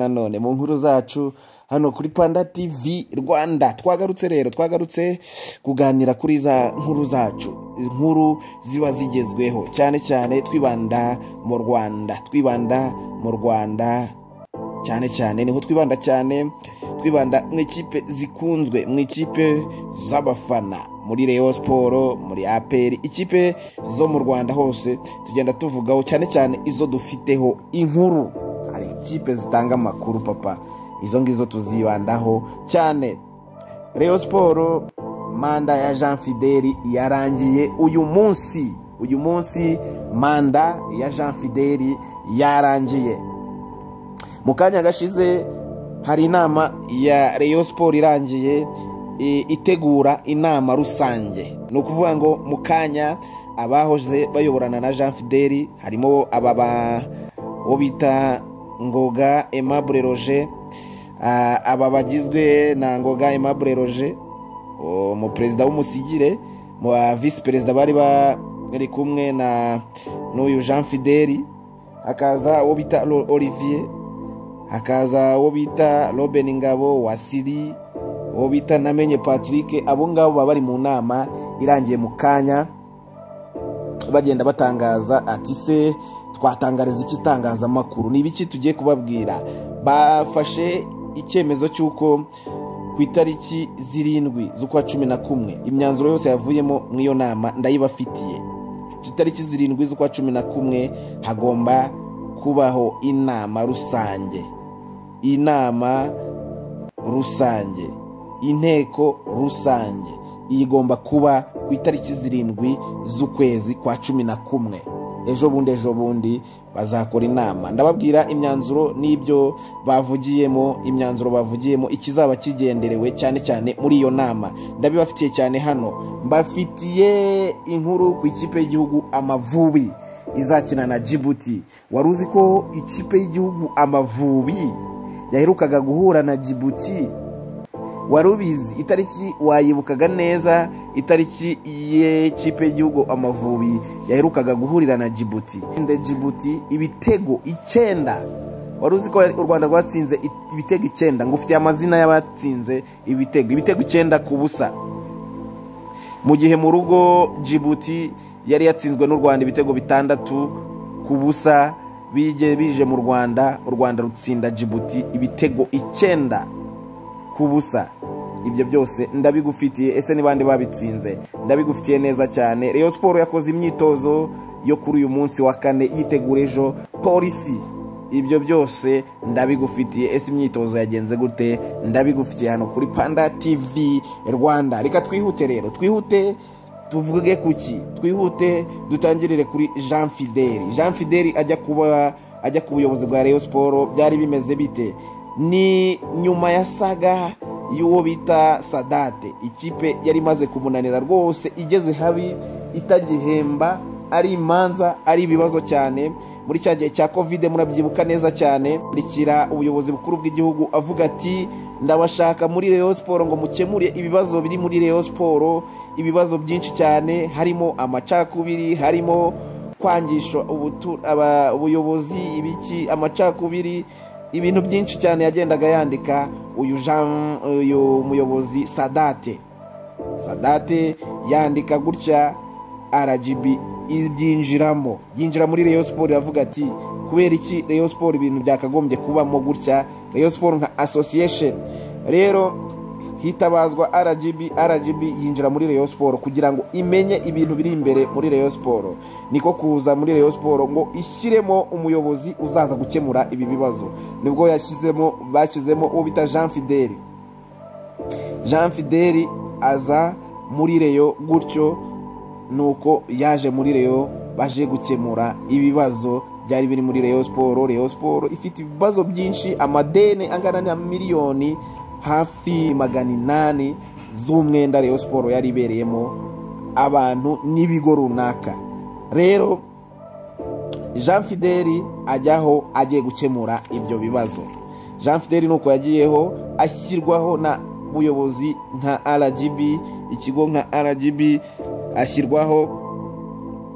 nanone mu nkuru zacu hano kuri Panda TV Rwanda. Twagarutse kuganira kuri za nkuru zacu, inkuru ziba zigezweho cyane cyane twibanda mu Rwanda, cyane niho twibanda cyane, twibanda mu ikipe zikunzwe, mu ikipe z'abafana, muri Rayon Sport, muri APR, ikipe zo mu Rwanda hose tugenda tuvugaho cyane izo dufiteho inkuru. Hari ikipe zitanga amakuru papa, izo ngizo tuzibandaho cyane. Rayon Sport, manda ya Jean Fideli yarangiye uyu munsi manda ya Jean Fideli yarangiye. Mu kanya gashize hari inama ya Rayon Sport irangiye itegura inama rusange. No kuvuga ngo mu kanya abahoze bayoborana na Jean Fideli harimo ababa bita Ngoga Aimable Roger, aba bagizwe na Ngoga Aimable Roger, mu president w'umusigire, mu vice president bari kumwe na n'uyu Jean Fideli, hakaza uwo bita Olivier, hakaza uwo bita Robin Ngabo, Wasiri, uwo bita Namenye Patrick. Abo ngabo bari mu nama irangiye mu kanya bagenda batangaza ati se twatangariza iki tangazamakuru, ni ibiki tugiye kubabwira. Bafashe icyemezo cy'uko ku itariki 7 z'ukwa 11 imyanzuro yose yavuyemo mu iyo nama ndayibafitiye. Ku itariki 7 z'ukwa 11 hagomba kubaho inama rusange, inteko rusange igomba kuba ku itariki 7 z'ukwezi kwa 11. Ejo bundi bazakora inama, ndababwira imyanzuro n'ibyo bavugiyemo, ikizaba kigenderewe cyane muri iyo nama ndabibafitiye cyane. Hano mbafitiye inkuru ku ikipe y'igihugu Amavubi izakina na Djibouti. Waruzi ko ikipe y'igihugu Amavubi yaherukaga guhura na Djibouti? Warubizi? Itariki wayibukaga neza, itariki y'ikipe y'igihugu Amavubi yaherukaga guhurira na Djibouti. Djibouti ibitego 9. Waruzi ko u Rwanda rwatsinze ibitego 9? Ngufitiye amazina y'abatsinze ibitego 9 ku busa. Mu gihe mu rugo Djibouti yari yatsinzwe n'u Rwanda ibitego 6 ku busa. Bije mu Rwanda, u Rwanda rutsinda Djibouti ibitego 9 ku busa. Ibyo byose ndabigufitiye. Ese ni bande babitsinze? Ndabigufitiye neza cyane. Rayon Sport yakoze imyitozo yo kuri uyu munsi wa 4 yitegura ejo Polisi. Ibyo byose ndabigufitiye. Ese imyitozo yagenze gute? Ndabigufitiye hano kuri Panda TV Rwanda. Reka twihute rero, tuvuge kuki, dutangirire kuri Jean Fideli ajya ku buyobozi bwa Rayon Sport. Byari bimeze bite? Ni nyuma ya saga y'uwo bita Sadate, ikipe yari maze kumunanira rwose, igeze habi, itagihemba, ari imanza, ari ibibazo cyane. Muri cya gihe cya Covid murabyibuka neza cyane, rikira ubuyobozi bukuru bw'igihugu avuga ati ndabashaka muri Rayon Sport ngo mukemure ibibazo biri muri Rayon Sport, ibibazo byinshi cyane, harimo amacakubiri, harimo kwangisha ubuyobozi, ibiki amacakubiri, ibintu byinshi cyane yagendaga yandika uyu muyobozi Sadate yandika gutya. RGB yinjira muri Rayon Sport yavuga ati kubera iki Rayon Sport ibintu byakagombye kubamo gutya, Rayon Sport nka association. Rero hitabazwa RGB yinjira muri Rayon Sport kugira ngo imenye ibintu biri imbere muri Rayon Sport. Niko kuza muri Rayon Sport ngo ishyiremo umuyobozi uzaza gukemura ibi bibazo. Nibwo bashyizemo uwo bita Jean Fideli aza muri Rayon gutyo. Nuko yaje muri Rayon, baje gukemura ibibazo byari biri muri Rayon Sport. Rayon Sport ifite ibibazo byinshi, amadeni angana na miliyoni hafi 800 z'umwenda Rayon Sport yari ibereyemo abantu n'ibigo runaka. Rero Jean Fideli ajyaho agiye gukemura ibyo bibazo. Jean Fideli nuko yagiyeho ashyirwaho na buyobozi nka RGB, ikigo nka RGB ashyirwaho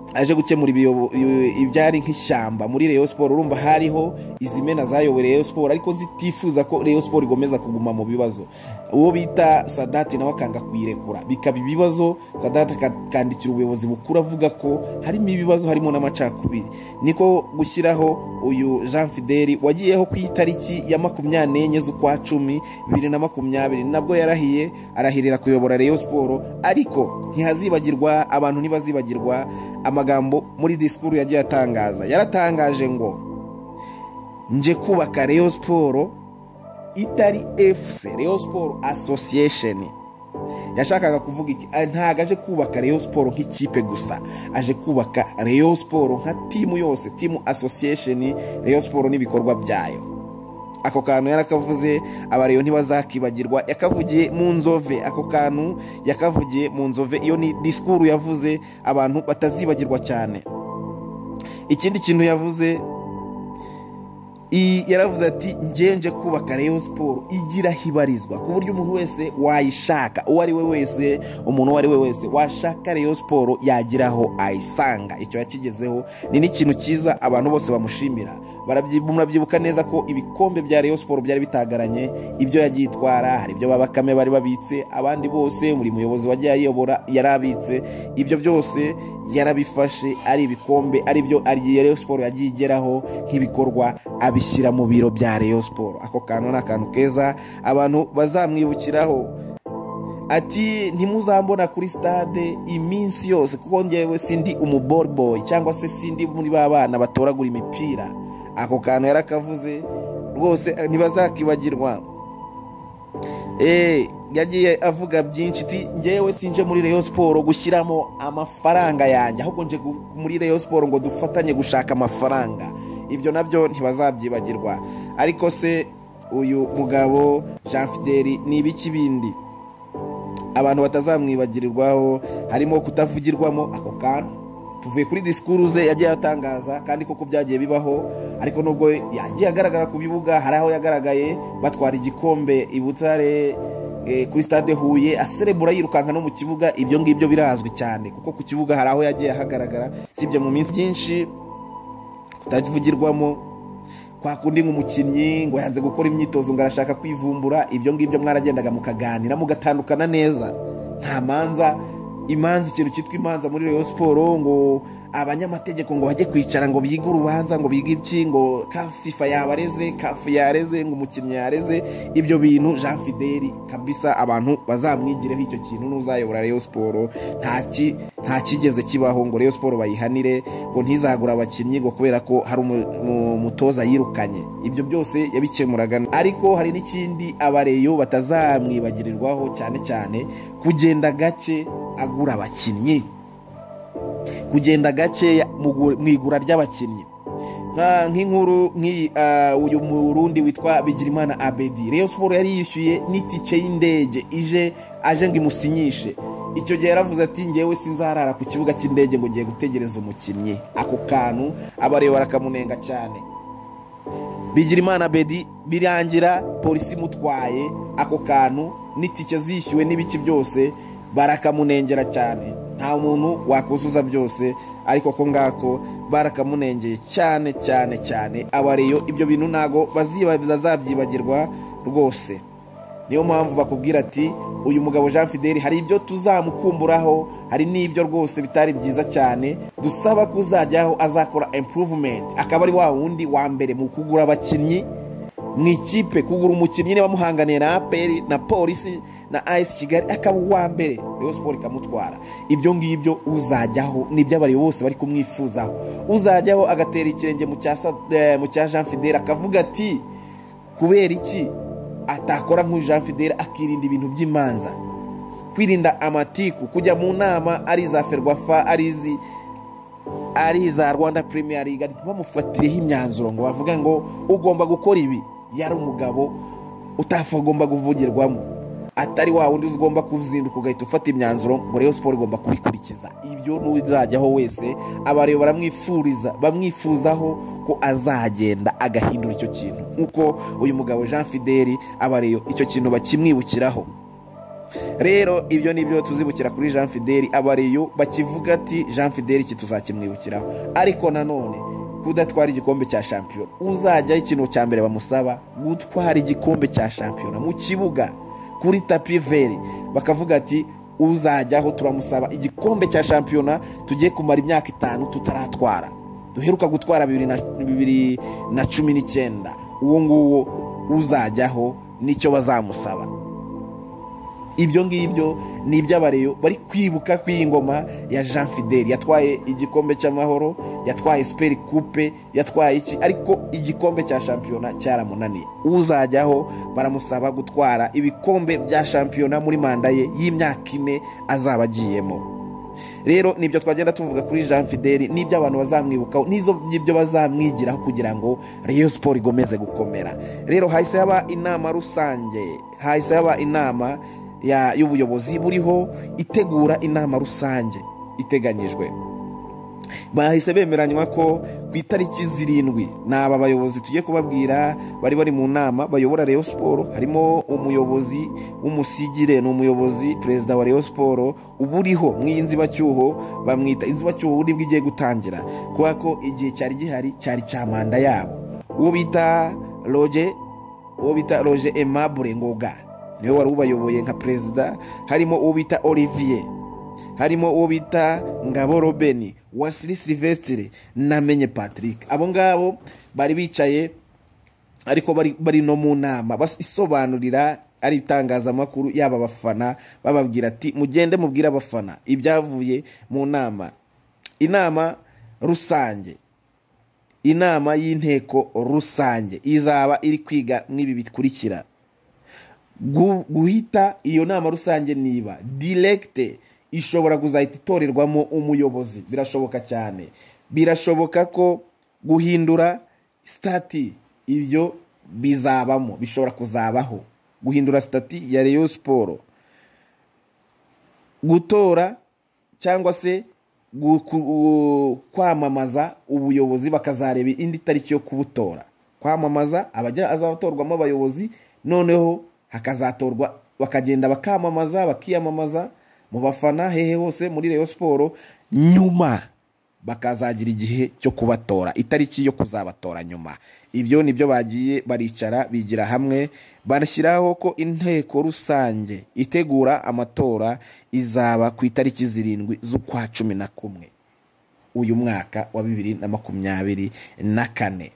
aje gukemura ibyari nk'ishyamba muri Rayon Sport. Urumva hariho izimena zayoboye Rayon Sport ariko zitifuza ko Rayon Sport igomeza kuguma mu bibazo. Uwo bita Sadati nawe akanga kuyirekura, bikaba ibibazo. Sadati akandikira ubuyobozi bukuru avuga ko harimo ibibazo, harimo n'amacakubiri. Niko gushyiraho uyu Jean Fideli wagiyeho ku itariki ya 24 z'ukwa 10 2020 nabwo yarahiye arahirira kuyobora Rayon Sport. Ariko ntihazibagirwa, abantu ntibazibagirwa amagambo muri disikuru yagiye atangaza. Yaratangaje ngo nje kubaka Rayon Sport itari FC, Rayon Sport Association. Yashakaga kuvuga iki? Ntago aje kubaka Rayon Sport nk'ikipe gusa, aje kubaka Rayon Sport nka timu yose, timu association Rayon Sport n'ibikorwa byayo. Ako kantu yarakavuze, abariyo ntibazakibagirwa. Yakavugiye mu Nzove, ako kantu yakavugiye mu Nzove. Iyo ni disikuru yavuze abantu batazibagirwa cyane. Ikindi kintu yavuze, yaravuze ati nje kubaka Rayon Sport igira hibarizwa ku buryo umuntu wese wayishaka, uwo ari we wese, umuntu wari we wese washaka Rayon Sport yagiraho ayisanga. Icyo yakigezeho ni n'ikintu cyiza, abantu bose bamushimira. Murabyibuka neza ko ibikombe bya Rayon Sport byari bitagaranye, ibyo yagitwara, hari ibyo babakame bari babitse, abandi bose muri muyobozi wagiye ayobora yarabitse. Ibyo byose yarabifashe ari ibikombe, ari byo Rayon Sport yagiye igeraho nk'ibikorwa abishyira mu biro bya Rayon Sport. Ako kantu n'akantu keza abantu bazamwibukiraho. Ati ntimuzambona kuri stade iminsi yose kuko ngewe sindi umuball boy cyangwa se sindi muri babana batoragura imipira. Ako kantu yarakavuze rwose ntibazakibagirwa. Yagiye avuga byinshi, ati ngewe sinje muri Rayon Sport gushyiramo amafaranga yanjye, ahubwo nje muri Rayon Sport ngo dufatanye gushaka amafaranga. Ibyo nabyo ntibazabyibagirwa. Ariko se uyu mugabo Jean Fideli ni ibiki bindi abantu batazamwibagirirwaho? Harimo kutavugirwamo. Ako kantu tuvuye kuri disikuru ze yagiye atangaza, kandi koko byagiye bibaho. Ariko nubwo yagiye agaragara ku bibuga, hari aho yagaragaye batwara igikombe i Butare kuri stade Huye, aserebura yirukanka no mu kibuga. Ibyo ngibyo birazwi cyane kuko ku kibuga hari aho yagiye ahagaragara. Sibyo mu minsi byinshi kutavugirwamo, kwa kundi nk'umukinnyi ngo yanze gukora imyitozo ngo arashaka kwivumbura. Ibyo ngibyo mwaragendaga mukaganira mugatandukana neza, nta manza. Imanza, ikintu cyitwa imanza muri Rayon Sport, ngo abanyamategeko ngo bajye kwicara ngo bige urubanza, ngo bige iki, ngo FIFA yabareze, CAF yareze, ngo umukinnyi yareze. Ibyo bintu Jean Fideli kabisa abantu bazamwigireho icyo kintu. N'uzayobora Rayon Sport nta kigeze kibaho ngo Rayon Sport bayihanire ngo ntizagura abakinnyi ngo kubera ko hari umutoza yirukanye. Ibyo byose yabikemuraga. Ariko hari n'ikindi abareyo batazamwibagirirwaho, cyane cyane kugenda gake agura abakinnyi, kugenda gakeya mu igura ry'abakinnyi. Nk'inkuru uyu Murundi witwa Bigirimana Abedi, Rayon Sport yari yishyuye n'itike y'indege aje ngo imusinyishe. Icyo gihe yaravuze ati ngewe sinzarara ku kibuga cy'indege ngo ngiye gutegereza umukinnyi. Ako kantu abareba barakamunenga cyane. Bigirimana Abedi birangira polisi mutwaye, ako kantu n'itike zishyuwe n'ibiki byose barakamunengera cyane. Nta muntu wakuzuza byose, ariko ko ngako barakamunengeye cyane cyane cyane. Abareyo ibyo bintu ntago bazabyibagirwa rwose. Niyo mpamvu bakubwira ati uyu mugabo Jean Fideli hari ibyo tuzamukumburaho, hari n'ibyo rwose bitari byiza cyane. Dusaba kuzajyaho azakora improvement, akaba ari wa wundi wa mbere mu kugura abakinnyi mu ikipe. Kugura umukinnyi niba muhanganiye na APR na polisi na AS Kigali, akaba uwa mbere Rayon Sport ikamutwara. Ibyo ngibyo uzajyaho nibyo abari bose bari kumwifuzaho. Uzajyaho agatera ikirenge mu cya Jean Fideli, akavuga ati kubera iki atakora nk'uyu Jean Fideli, akirinda ibintu by'imanza, kwirinda amatiku, kujya mu nama ari za Ferwafa, ari za Rwanda Premier League, ntibamufatireho imyanzuro ngo bavuga ngo ugomba gukora ibi. Yari umugabo utagomba kuvugirwamo, atari wa wundi ugomba kuzinduka ugahita ufata imyanzuro ngo Rayon Sport igomba kubikurikiza. Ibyo n'uzajyaho wese abareba bamwifuzaho ko azagenda agahindura icyo kintu, nkuko uyu mugabo Jean Fideli abareyo icyo kintu bakimwibukiraho. rero ibyo nibyo tuzibukira kuri Jean Fidèle. Abareyo bakivuga ati Jean Fidèle iki tuzakimwibukiraho, ariko nanone kudatwara igikombe cya shampiyona, uzajyaho ikintu cya mbere bamusaba gutwara igikombe cya shampiyona mu kibuga kuri tapi veri, bakavuga ati uzajyaho turamusaba igikombe cya shampiyona tugiye kumara imyaka 5 tutaratwara, duheruka gutwara 2019, uwo nguwo uzajyaho nicyo bazamusaba. Ibyo ngibyo ni iby'abareyo bari kwibuka kw'ingoma ya Jean Fidèle. Yatwaye igikombe cy'amahoro, yatwaye Super Coupe, yatwaye iki, ariko igikombe cya shampiyona cyaramunaniye. Uzajyaho baramusaba gutwara ibikombe bya shampiyona muri manda ye y'imyaka 4 azaba agiyemo. Rero nibyo twagenda tuvuga kuri Jean Fidèle, nibyo abantu bazamwibukaho, nibyo bazamwigiraho kugira ngo Rayon Sport igomeze gukomera. Rero hahise haba inama rusange, hahise haba inama y'ubuyobozi buriho itegura inama rusange iteganyijwe. Bahise bemeranywa ko ku itariki 7 n'aba bayobozi tugiye kubabwira bari mu nama bayobora Rayon Sport. Harimo umuyobozi w'umusigire, n'umuyobozi perezida wa Rayon Sport uburiho mw'inzibacyuho, bamwita inzibacyuho uri bwigiye gutangira kuko ko igihe cyari gihari cyari cya manda yabo. Uwo bita Roger Aimable Ngoga niwe wari ubayoboye nka perezida. Harimo uwo bita Olivier, harimo uwo bita Ngabo Robeni, Wasili Sylvestre na Menye Patrick. Abo ngabo bari bicaye ariko bari no mu nama isobanurira ari itangazamakuru yaba abafana, bababwira ati mugende mubwira abafana ibyavuye mu nama. Inama rusange, inama y'inteko rusange izaba iri kwiga mw'ibi bikurikira. Guhita iyo nama rusange niba direct ishobora kuzahita itorerwamo umuyobozi, birashoboka cyane. Birashoboka ko guhindura stati ibyo bizabamo, bishobora kuzabaho guhindura stati ya Rayon Sport, gutora cyangwa se kwamamaza ubuyobozi bakazareba indi tariki yo kubutora, kwamamaza abajya azatorwamo abayobozi, noneho hakazatorwa bakagenda bakamamaza bakiyamamaza mu bafana hehe hose muri Rayon Sport, nyuma bakazagira igihe cyo kubatora, itariki yo kuzabatora nyuma. Ibyo nibyo bagiye baricara bigira hamwe, barashyiraho ko inteko rusange itegura amatora izaba ku itariki 7 z'ukwa 11 uyu mwaka wa 2024.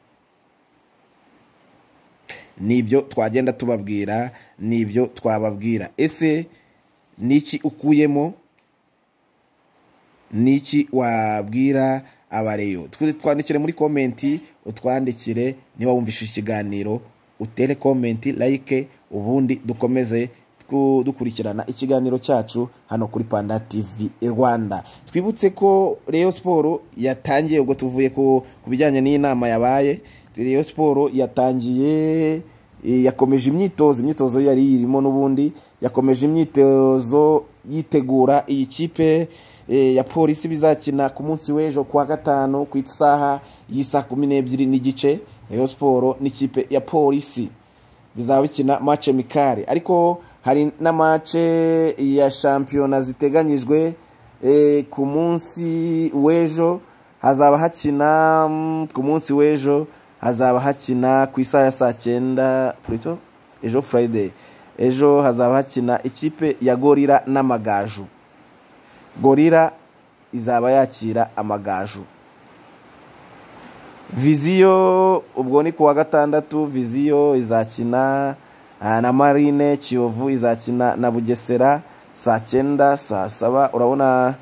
Nibyo twagenda tubabwira, nibyo twababwira. Ese niki ukuyemo, niki wabwira abareyo? Twandikire muri komenti, utwandikire niba wumvishije ikiganiro, utere komenti, like, ubundi dukomeze dukurikirana ikiganiro cyacu hano kuri Panda TV Rwanda. Twibutse ko Rayon Sport yatangiye, ubwo tuvuye ku bijyanye n'inama yabaye. Rayon Sport yatangiye, yakomeje imyitozo yari irimo n'ubundi, yakomeje imyitozo yitegura iyi kipe ya polisi bizakina ku munsi w'ejo kuwa 5 ku isaha y'isa 12:30. Rayon Sport n'ikipe ya polisi bizaba bikina match amicale, ariko hari na match ya shampiyona ziteganyijwe ku munsi w'ejo. Hazaba hakina ku munsi w'ejo, hazaba hakina ku isaha ya saa 9 plutôt ejo Friday. Ejo hazaba hakina ikipe ya Gorira n'Amagaju. Gorira izaba yakira Amagaju. Viziyo ubwo ni kuwa 6, Viziyo izakina na Marine. Kiyovu izakina na Bugesera saa 9, saa 7. Urabona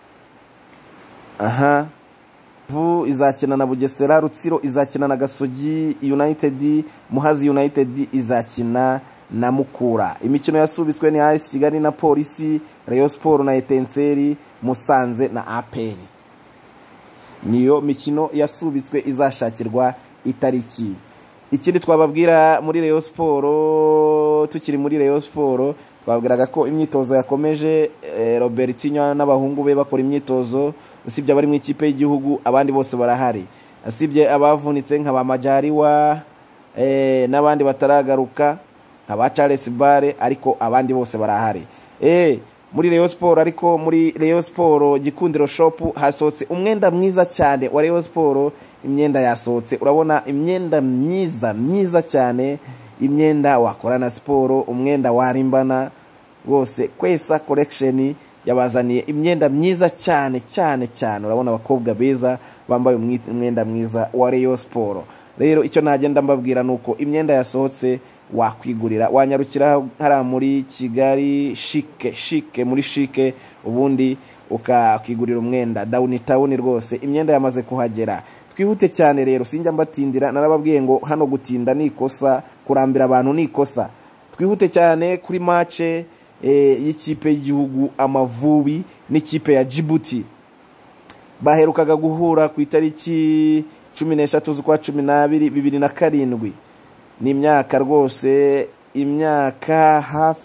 Vu izakina na Bugesera, Rutsiro izakina na Gasogi United, Muhazi United izakina na Mukura. Imikino yasubitswe ni AS Kigali na Polisi, Rayon Sport na Etenseri, Musanze na APR. Niyo mikino yasubitswe izashakirwa itariki. Ikindi twababwira muri Rayon Sport, tukiri muri Rayon Sport, twabwiraga ko imyitozo yakomeje. Robertinho n'abahungu be bakora imyitozo, usibye abari mu ikipe y'igihugu abandi bose barahari, asibye abavunitse nk'aba Majariwa n'abandi bataragaruka nk'aba Charles Bare, ariko abandi bose barahari. muri Rayon Sport. Ariko muri Rayon Sport Gikundiro shop hasohotse umwenda mwiza cyane wa Rayon Sport. Imyenda yasohotse, urabona imyenda myiza cyane, imyenda wakorana siporo, umwenda warimbana rwose. Kwesa collection yabazaniye imyenda myiza cyane, urabona abakobwa beza bambaye umwenda mwiza wa Rayon Sport. Rero icyo nagenda mbabwira nuko imyenda yasohotse wakwigurira, wanyarukira hara muri Kigali Chic muri Chic, ubundi ukigurira umwenda downtown rwose. Imyenda yamaze kuhagera, twihute cyane rero sinjya mbatindira. Narababwiye ngo hano gutinda ni ikosa, kurambira abantu ni ikosa. Twihute cyane kuri match y'ikipe y'igihugu Amavubi n'ikipe ya Djibouti. Baherukaga guhura ku itariki 13 z'ukwa 12 2007. Ni imyaka rwose, imyaka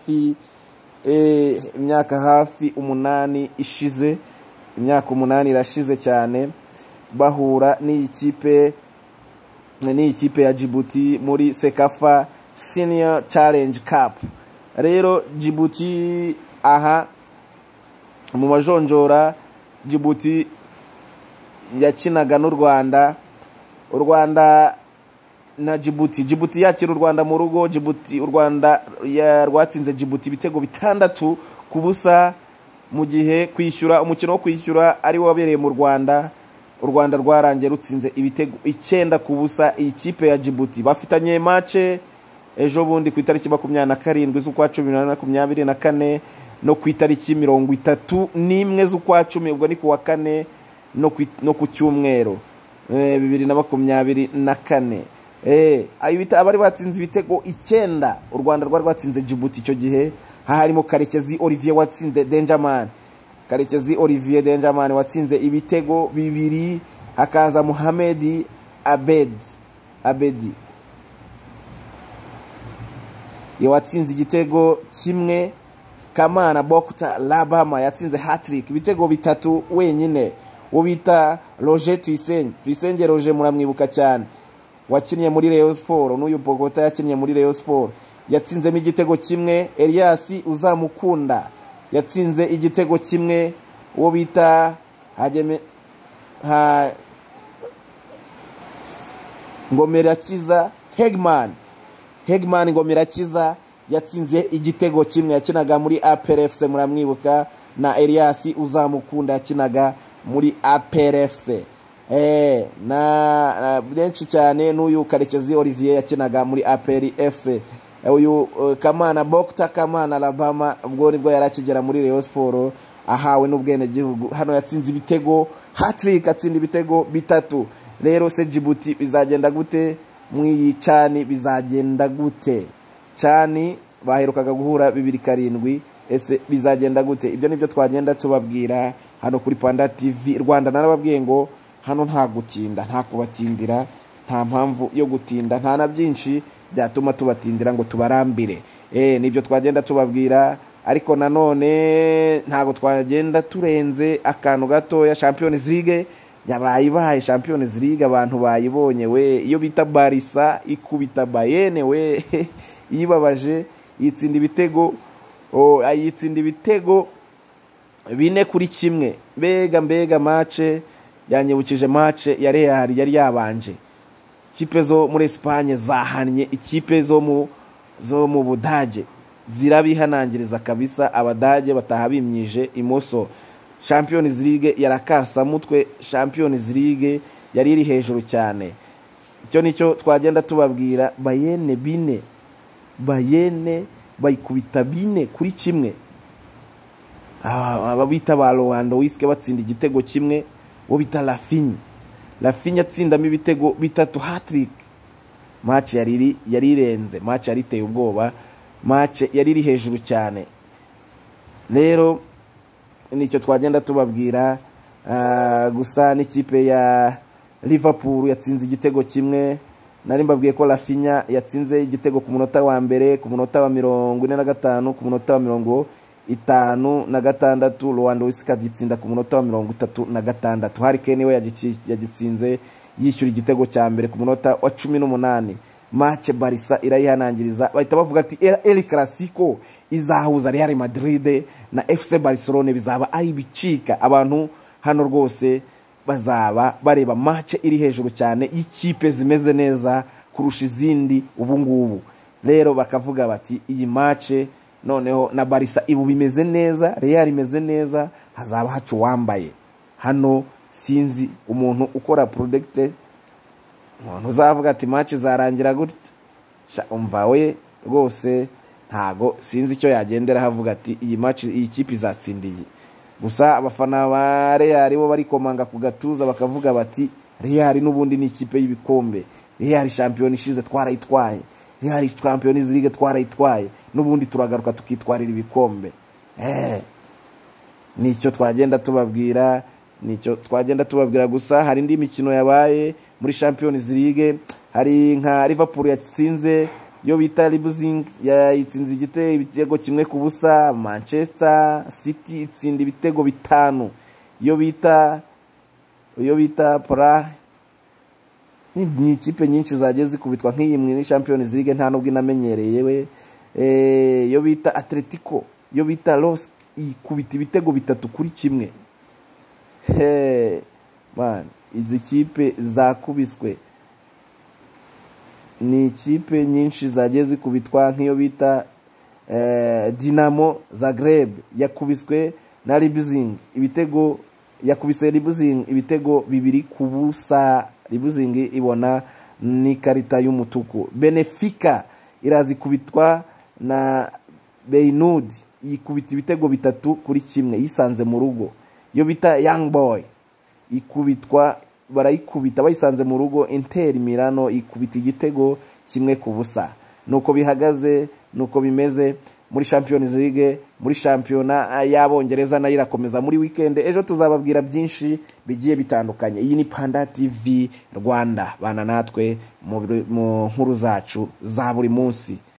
hafi 8 ishize, imyaka 8 irashize cyane bahura n'ikipe ya Djibouti muri Sekafa Senior Challenge Cup. Rero Djibouti aha mu majonjora, Djibouti yakinaga n'u Rwanda, u Rwanda na Djibouti yakira u Rwanda mu rugo. U Rwanda rwatsinze Djibouti ibitego 6-0 mu gihe kwishyura umukino wo kwishyura ari wabereye mu Rwanda. U Rwanda rwarangiye rutsinze ibitego 9-0 ikipe ya Djibouti. Bafitanye match ejo bundi ku itariki 27 z'ukwa 2024 no ku itariki 31 z'ukwa 10, ubwo ni ku wa 4 no ku cyumweru 2024. Abari batsinze ibitego 9, u Rwanda rwatsinze Djibouti icyo gihe. Harimo Karekezi Olivier watsinze Denjaman, watsinze ibitego 2, hakaza Mohamed Abedi watsinze igitego 1, Kamana Bokta Labama yatsinze hat-trick ibitego 3 wenyine. Ubita Roger Tuyisenge Roger, muramwibuka cyane, wakinnye muri Rayon Sport, n'uyu Bogota yakinnye muri Rayon Sport, yatsinzemo igitego 1. Elias Uzamukunda yatsinze igitego 1. uwo bita Ngomerakiza Hegman Ngomerakiza yatsinze igitego 1, yakinaga muri APR FC, muramwibuka, na Elias Uzamukunda yakinaga muri APR FC. Na benshi cyane, n'uyu Karekezi Olivier yakinaga muri APR FC. Uyu Kamana Bokta Kamana Labama ubwo nibwo yarakigera muri Rayon Sport, ahawe n'ubwene gihugu. Hano yatsinze ibitego hat-trick, atsinda ibitego 3. Rero se Djibouti bizagenda gute? Mwiyi Cani bizagenda gute? Cani baherukaga guhura 2007, ese bizagenda gute? Ibyo nibyo twagenda tubabwira hano kuri Panda TV Rwanda. Narababwiye ngo hano nta gutinda, nta kubatindira, nta mpamvu yo gutinda, nta na byinshi byatuma tubatindira ngo tubarambire. Nibyo twagenda tubabwira, ariko nanone ntago twagenda turenze akantu gatoya. Champions League yabaye Champions League, abantu bayibonye we. Iyo bita Barisa ikubita Bayern we yibabaje, yitsinda ibitego 4-1. Mbega match yanyibukije match ya Real yari yabanje. Ikipe zo muri Espagne zahannye ikipe zo mu Budage, zirabihanangiriza kabisa. Abadage bataha bimyije imoso. Champions League yarakasa mutwe, Champions League yari iri hejuru cyane. Icyo nicyo twagenda tubabwira. Bayern bayikubita 4-1. Ababita ba Lewandowski batsinda igitego 1. Wo bita Rafinha atsindamo ibitego 3 hat-trick. Match yari irenze, match yari iteye ubwoba, match yari iri hejuru cyane. Rero nicyo twagenda tubabwira. Gusa n'ikipe ya Liverpool yatsinze igitego 1. Nari mbabwiye ko Rafinha yatsinze igitego ku munota wa mbere, ku munota wa 45, ku munota wa 56. Lewandowski agitsinda ku munota wa 36. Harry Kane we yagitsinze yishyura igitego cya mbere ku munota wa 18. match Barca irayihanangiriza bahita bavuga ati El Clasico izahuza Real Madrid na FC Barcelona bizaba ari bicika. Abantu hano rwose bazaba bareba match iri hejuru cyane y'ikipe zimeze neza kurusha izindi ubu ngubu. Rero bakavuga bati iyi match noneho na Barca ibu bimeze neza, Real imeze neza, hazaba hacu wambaye. Hano sinzi umuntu ukora product umuntu uzavuga ati match zarangira gute. Umva we rwose ntago sinzi icyo yagendera havuga ati iyi match iyi kipe izatsindiye. Gusa abafana ba Real bo bari komanga ku gatuza bakavuga bati Real n'ubundi ni ikipe y'ibikombe, Real champion ishize twarayitwaye, Real Champions League twarayitwaye, n'ubundi turagaruka tukitwarira ibikombe. Nicyo twagenda tubabwira gusa hari indi mikino yabaye muri Champions League. Hari nka Liverpool yatsinze yo bita Leipzig yayitsinze ibitego 1-0. Manchester City itsinda ibitego 5 yo bita Prague. Ni ikipe nyinshi zageze kubitwa nk'iyi muri Champions League nta nubwo inamenyereyewe. Yo bita Atletico yo bita Los ikubita ibitego 3-1. Man, izi kipe zakubiswe ni ikipe nyinshi zageze kubitwa nk'iyo bita Dinamo Zagreb yakubiswe na Leipzig ibitego yakubise Leipzig ibitego 2-0. Leipzig ibona ni karita y'umutuku. Benfica irazi kubitwa na Feyenoord ikubita ibitego 3-1 yisanze mu rugo. Yo bita Young Boy barayikubita bayisanze mu rugo. Inter Milano ikubita igitego 1-0. Nuko bihagaze, nuko bimeze muri Champions League. Muri shampiyona y'Abongereza nayo irakomeza muri weekend. Ejo tuzababwira byinshi bigiye bitandukanye. Iyi ni Panda TV Rwanda, bana natwe mu nkuru zacu za buri munsi.